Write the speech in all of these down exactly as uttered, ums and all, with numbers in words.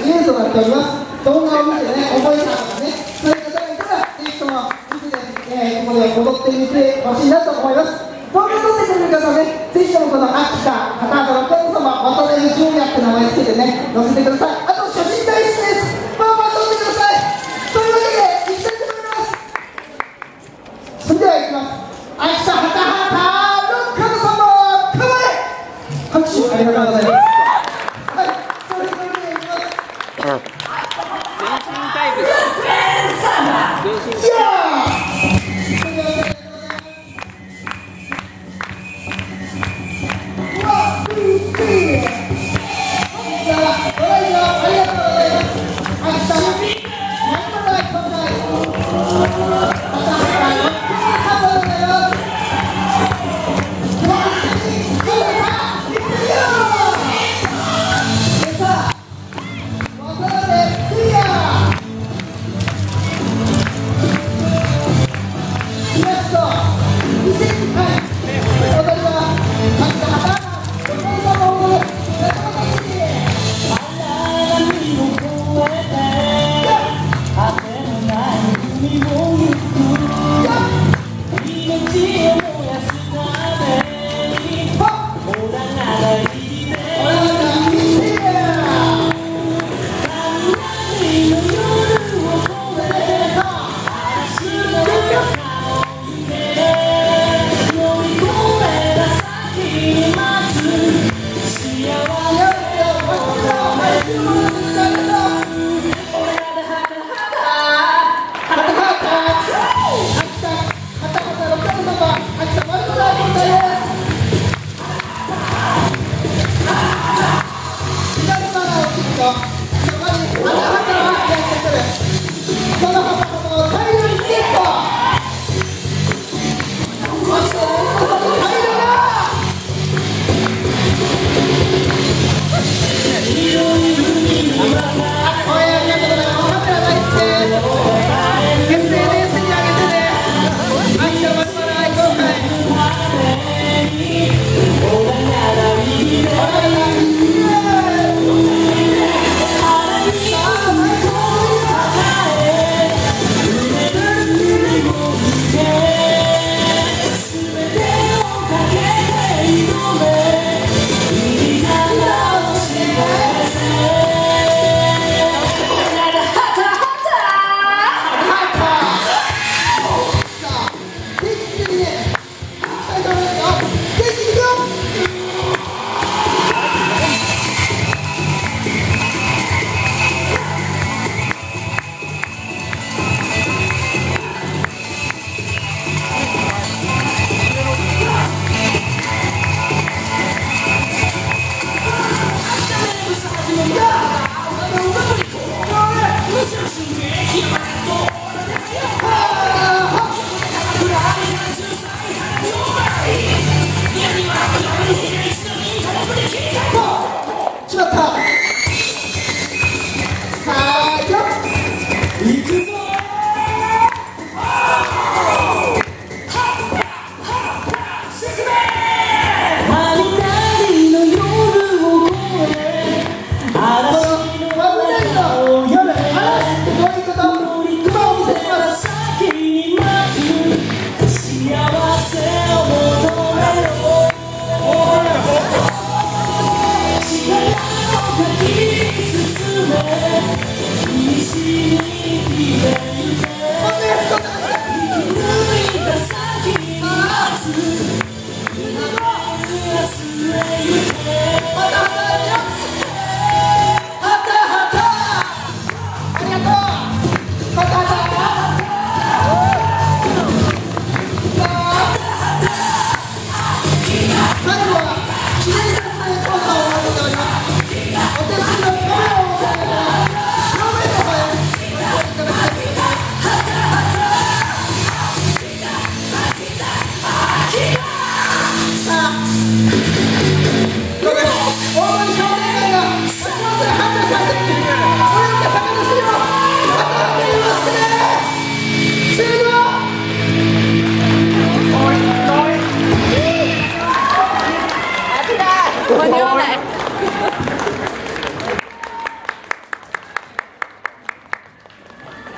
自由となっております。動画を見てね、覚えたとかね、そういう方がいたら、ぜひとも見て、えー、ここで踊ってみてほしいなと思います。動画撮ってくれる方ね、ぜひともこの秋田、片畑の神様、渡辺純也って名前つけてね、載せてください。あと写真大好きです。パンパン撮ってください。というわけで、いきたいと思います。それではいきます。秋田、畑畑の神様、構え。拍手ありがとうございます。はい、それそれでいきます。 全身タイプです。全身タイプ。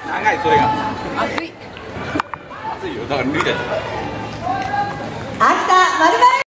長いそれが熱い熱いよだから抜いた秋田丸々